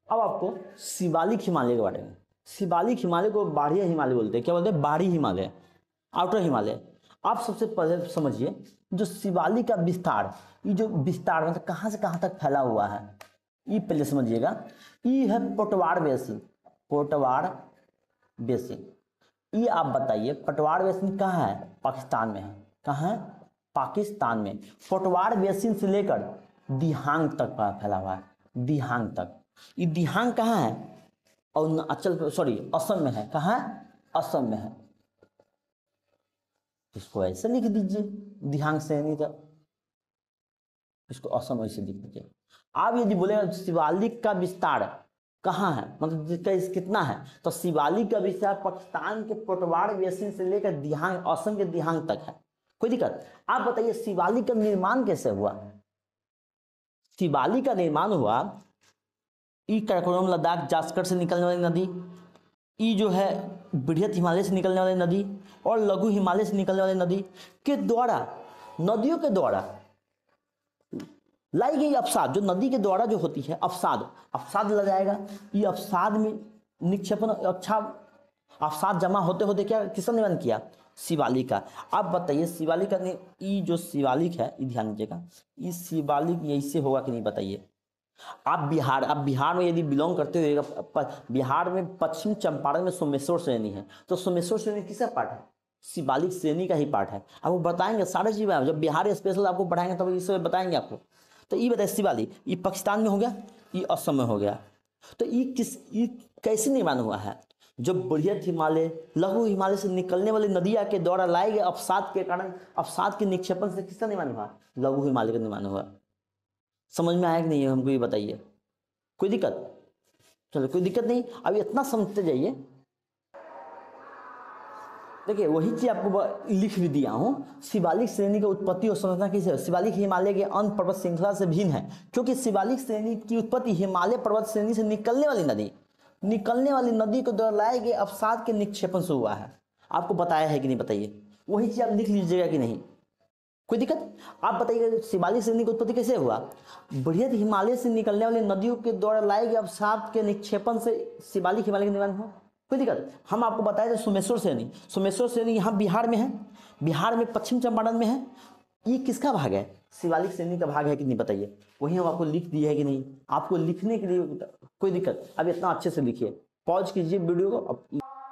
अब आपको शिवालिक हिमालय के बारे में, शिवालिक हिमालय को बाह्य हिमालय बोलते हैं। क्या बोलते हैं? बाहरी हिमालय, आउटर हिमालय। आप सबसे पहले समझिए जो शिवालिक का विस्तार, ये जो विस्तार मतलब कहाँ से कहाँ तक फैला हुआ है, ये पहले समझिएगा। ये है पोटवार बेसिन, पोटवार बेसिन। ये आप बताइए पोटवार बेसिन कहाँ है? पाकिस्तान में है। कहाँ है? पाकिस्तान में। पोटवार बेसिन से लेकर दिहांग तक फैला हुआ है, दिहांग तक। ये दिहांग कहाँ है? अरुणाचल, सॉरी असम में है। कहाँ है? असम में है। इसको ऐसे लिख दीजिए, दिहांग से नहीं था, इसको असम ऐसे लिख दीजिए। आप यदि बोलेगा शिवालिक का विस्तार कहाँ है, मतलब कितना है, तो शिवालिक का विस्तार पाकिस्तान के पोटवार बेसिन से लेकर दिहांग, असम के दिहांग तक है। कोई दिक्कत? आप बताइए शिवालिक का निर्माण कैसे हुआ? शिवालिक का निर्माण हुआ, ई काराकोरम, लद्दाख, जास्कर से निकलने वाली नदी, ई जो है बृहत हिमालय से निकलने वाली नदी और लघु हिमालय से निकलने वाली नदी के द्वारा, नदियों के द्वारा लाई गई अवसाद, जो नदी के द्वारा जो होती है अवसाद, अवसाद लग जाएगा। ये अवसाद में निक्षेपण, अच्छा अवसाद जमा होते होते क्या किसने निर्माण किया? शिवालिक का। आप बताइए शिवालिक का, ये जो शिवालिक है, ये ध्यान दीजिएगा, ये शिवालिक ऐसे होगा कि नहीं बताइए? आप बिहार में यदि बिलोंग करते हो, बिहार में पश्चिम चंपारण में सोमेश्वर श्रेणी है, तो सोमेश्वर श्रेणी किसका पार्ट है? शिवालिक श्रेणी का ही पार्ट है। आपको बताएंगे सारे चीज, जब बिहार स्पेशल आपको पढ़ाएंगे तब इस बताएंगे आपको। तो ये बताइए शिवालिक, ये पाकिस्तान में हो गया, ये असम में हो गया। तो ये कैसे निर्माण हुआ है? जो बृहत हिमालय, लघु हिमालय से निकलने वाली नदियां के द्वारा लाए गए अवसाद के कारण, अवसाद के निक्षेपण से किसका निर्माण हुआ? लघु हिमालय का निर्माण हुआ। समझ में आया कि नहीं है? हमको ये बताइए। कोई दिक्कत? चलो कोई दिक्कत नहीं, अब इतना समझते जाइए। देखिए वही चीज आपको लिख भी दिया हूं, शिवालिक श्रेणी की उत्पत्ति और संरचना कैसे है। शिवालिक हिमालय के अन्य पर्वत श्रृंखला से भिन्न है, क्योंकि शिवालिक श्रेणी की उत्पत्ति हिमालय पर्वत श्रेणी से निकलने वाली नदी को द्वारा लाए गए अवसाद के निक्षेपण से हुआ है। आपको बताया है कि नहीं बताइए? वही चीज आप लिख लीजिएगा कि नहीं? कोई दिक्कत? आप बताइए शिवालिक श्रेणी की उत्पत्ति कैसे हुआ? बृहद हिमालय से निकलने वाली नदियों के द्वारा लाए गए अवसाद के निक्षेपण से शिवालिक हिमालय का निर्माण हुआ। कोई दिक्कत? हम आपको बताए थे सोमेश्वर श्रेणी, सोमेश्वर श्रेणी यहाँ बिहार में है, बिहार में पश्चिम चंपारण में है। ये किसका भाग है? शिवालिक श्रेणी का भाग है कि नहीं बताइए? वही हम आपको लिख दिए है कि नहीं? आपको लिखने के लिए कोई दिक्कत? अब इतना अच्छे से लिखिए, पॉज कीजिए वीडियो को।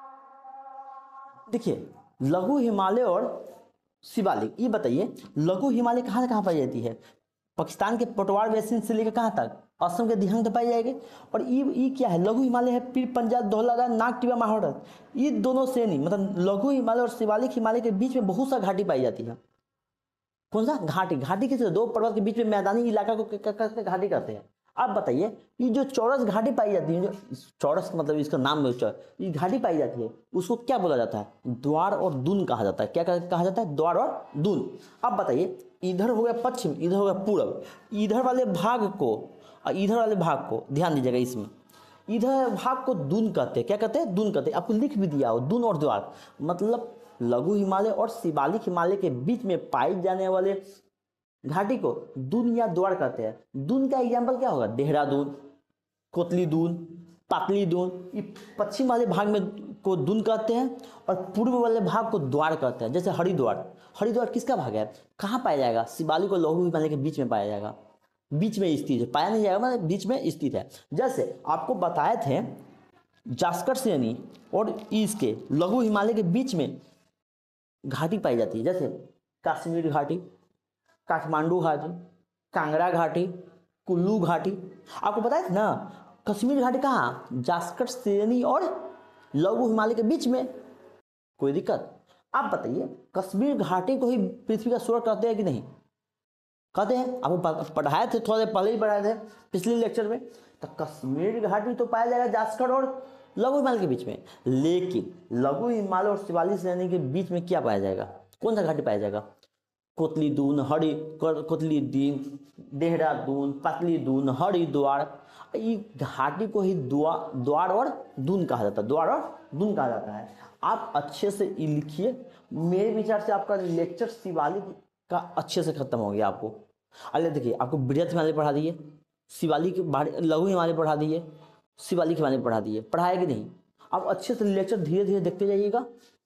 देखिए लघु हिमालय और शिवालिक, ये बताइए लघु हिमालय कहाँ से कहाँ पाई जाती है? पाकिस्तान के पोटवार बेसिन से लेकर कहाँ तक? असम के दिहांग तक पाई जाएगी। और ये क्या है? लघु हिमालय है पीर पंजाब, धौलाधार, नागटिबा, माहौर, ये दोनों श्रेणी, मतलब लघु हिमालय और शिवालिक हिमालय के बीच में बहुत सा घाटी पाई जाती है। कौन सा घाटी? घाटी किस? दो पर्वत के बीच में मैदानी इलाका को घाटी कहते हैं। आप बताइए ये जो चौरस घाटी पाई जाती है, जो चौरस मतलब इसका नाम ये घाटी पाई जाती है, उसको क्या बोला जाता है? द्वार और दून कहा जाता है। क्या कहा जाता है? द्वार और दून। अब बताइए इधर हो गया पश्चिम, इधर हो गया पूर्व, इधर वाले भाग को और इधर वाले भाग को ध्यान दीजिएगा, इसमें इधर भाग को दून कहते हैं। क्या कहते हैं? दून कहते हैं। आपको लिख भी दिया हो दून और द्वार, मतलब लघु हिमालय और शिवालिक हिमालय के बीच में पाई जाने वाले घाटी को दून या द्वार कहते हैं। दून का एग्जाम्पल क्या होगा? देहरादून, कोतली दून, पातली दून। ये पश्चिम वाले भाग में को दून कहते हैं और पूर्व वाले भाग को द्वार कहते हैं। जैसे हरिद्वार, हरिद्वार किसका भाग है? कहाँ पाया जाएगा? शिवालिक और लघु हिमालय के बीच में पाया जाएगा, बीच में स्थित है। पाया नहीं जाएगा मतलब बीच में स्थित है। जैसे आपको बताए थे जास्कर श्रेणी और इसके लघु हिमालय के बीच में घाटी पाई जाती है, जैसे कश्मीर घाटी, काठमांडू घाटी, कांगड़ा घाटी, कुल्लू घाटी। आपको पता है ना कश्मीर घाटी कहाँ? जास्कर श्रेणी और लघु हिमालय के बीच में। कोई दिक्कत? आप बताइए कश्मीर घाटी को ही पृथ्वी का स्वर्ग कहते हैं कि नहीं? कहते हैं। आपको पढ़ाए थे, थोड़ा देर पहले ही पढ़ाए थे पिछले लेक्चर में। तो कश्मीर घाटी तो पाया जाएगा जास्कर और लघु हिमालय के बीच में, लेकिन लघु हिमालय और शिवालिक श्रेणी के बीच में क्या पाया जाएगा? कौन सा घाटी पाया जाएगा? कोतली दून, कोतली दीन, देहरादून, पातली दून, हरिद्वार। ये घाटी को ही द्वार और दून कहा जाता है, द्वार और दून कहा जाता है। आप अच्छे से लिखिए। मेरे विचार से आपका लेक्चर शिवालिक का अच्छे से खत्म हो गया। आपको अरे देखिए आपको बृहत हिमालय पढ़ा दिए, शिवालिक लघु हिमालय पढ़ा दिए, शिवालिक हिमालय पढ़ा दिए, पढ़ाया कि नहीं? अब अच्छे से लेक्चर धीरे धीरे देखते जाइएगा,